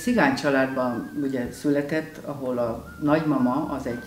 cigány családban ugye született, ahol a nagymama az egy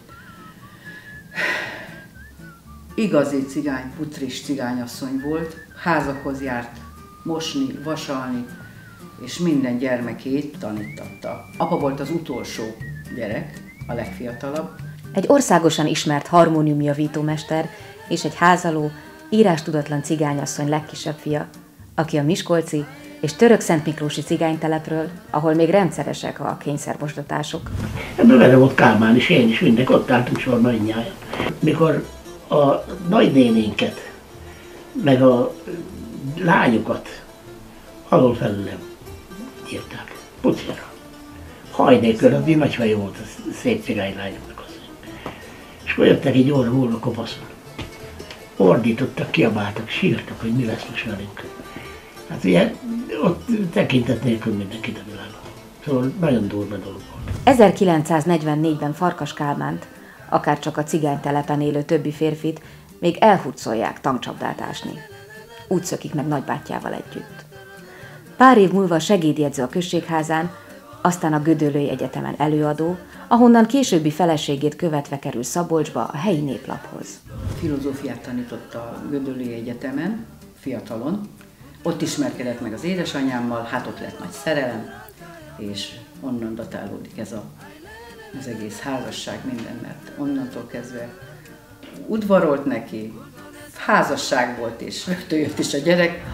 igazi cigány, putris cigányasszony volt, házakhoz járt mosni, vasalni, és minden gyermekét tanítatta. Apa volt az utolsó gyerek, a legfiatalabb. Egy országosan ismert harmóniumjavítómester és egy házaló, írástudatlan cigányasszony legkisebb fia, aki a miskolci és törökszentmiklósi cigánytelepről, ahol még rendszeresek a kényszermosdatások. Ebből vele volt Kálmán is, én is, mindenki ott álltunk sorban mindnyájan. Mikor a nagynénénket, meg a lányokat alól felülem írták, pucjára. Haj nélkül, az nagy fejű volt a szép cigánylányoknak az. És akkor jöttek egy óra múlva kopaszon. Ordítottak, kiabáltak, sírtak, hogy mi lesz most velünk. Hát ugye ott tekintet nélkül mindenkit a világon. Szóval nagyon durva dolog volt. 1944-ben Farkas Kálmánt, akárcsak a cigánytelepen élő többi férfit, még elhurcolják tankcsapdát ásni. Úgy szökik meg nagybátyjával együtt. Pár év múlva segédjegyző a községházán, aztán a Gödöllői Egyetemen előadó, ahonnan későbbi feleségét követve kerül Szabolcsba a helyi néplaphoz. Filozófiát tanított a Gödöllői Egyetemen, fiatalon. Ott ismerkedett meg az édesanyámmal, hát ott lett nagy szerelem, és onnan datálódik ez az egész házasság, minden, mert onnantól kezdve udvarolt neki, házasság volt, és rögtön jött is a gyerek.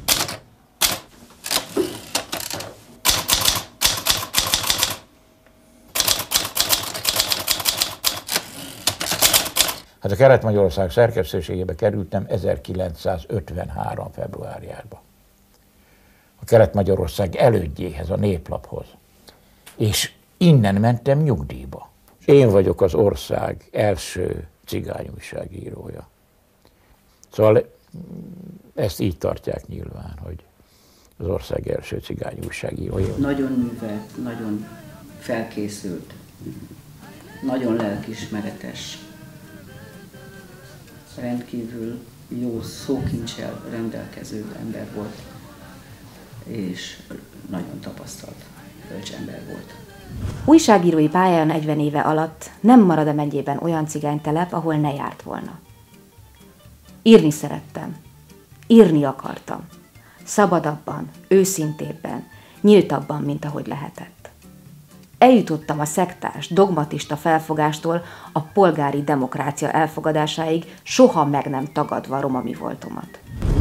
Hát a Kelet-Magyarország szerkesztőségébe kerültem 1953. februárjában. A Kelet-Magyarország elődjéhez, a Néplaphoz. És innen mentem nyugdíjba. Én vagyok az ország első cigány újságírója. Szóval ezt így tartják nyilván, hogy az ország első cigány újságírója. Nagyon művelt, nagyon felkészült, nagyon lelkiismeretes, rendkívül jó szókincsel rendelkező ember volt, és nagyon tapasztalt bölcsember volt. Újságírói pályája 40 éve alatt nem marad a megyében olyan cigánytelep, ahol ne járt volna. Írni szerettem, írni akartam, szabadabban, őszintébben, nyíltabban, mint ahogy lehetett. Eljutottam a szektás, dogmatista felfogástól a polgári demokrácia elfogadásáig, soha meg nem tagadva roma mi voltomat.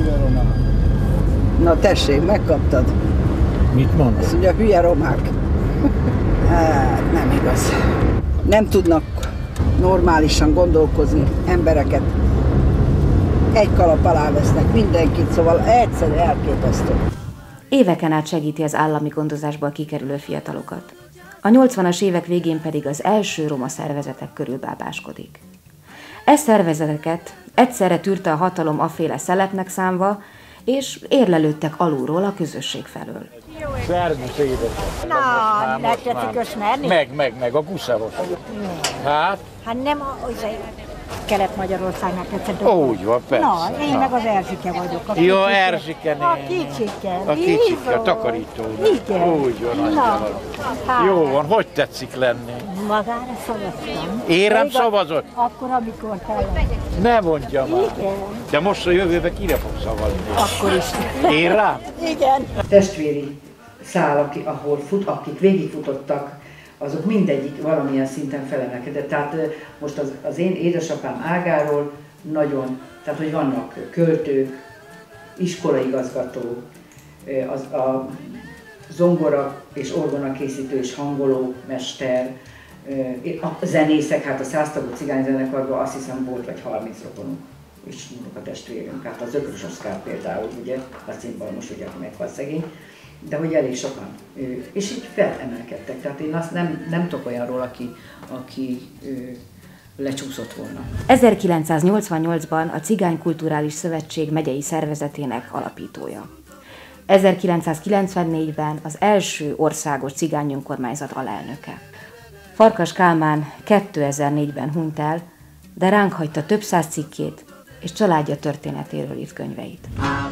Na tessék, megkaptad. Mit mondasz? Azt mondja, hülye romák. Hát, nem igaz. Nem tudnak normálisan gondolkozni embereket. Egy kalap alá vesznek mindenkit, szóval egyszerűen elképesztő. Éveken át segíti az állami gondozásból kikerülő fiatalokat. A 80-as évek végén pedig az első roma szervezetek körül bábáskodik. Szervezeteket egyszerre tűrte a hatalom afféle szelepnek számva, és érlelődtek alulról a közösség felől. Szervusz, édesem! Na, meg tetszik ismerni? Meg, a guszavos. Hát? Hát nem az Kelet-Magyarországnak tetszett. Úgy van, persze. Na, én meg az Erzsike vagyok. Jó, Erzsike néni. A kicsike. A kicsike, a takarító. Igen. Úgy van, Na, hát. jó van, hogy tetszik lenni? Magára szavaztam. Én rám szavazott? Akkor, amikor te. Ne mondja már. Igen. De most a jövőben kire fog szavazni? Akkor is. Én rám? Igen. A testvéri szál, akik végigfutottak, azok mindegyik valamilyen szinten felemelkedett. Tehát most az én édesapám ágáról nagyon, tehát hogy vannak költők, iskolaigazgató, a zongora és orgona készítő és hangoló mester, a zenészek, hát a 100 tagú cigányzenekarban azt hiszem volt vagy 30 rokonunk és a testvérünk. Hát az Ökrös Oszkár például, ugye, a cimbalmos, ugye, aki meghalt szegény, de hogy elég sokan. És így felemelkedtek. Tehát én azt nem tudok olyanról, aki lecsúszott volna. 1988-ban a Cigány Kulturális Szövetség megyei szervezetének alapítója. 1994-ben az első országos cigány önkormányzat alelnöke. Farkas Kálmán 2004-ben hunyt el, de ránk hagyta több száz cikkét és családja történetéről írt könyveit.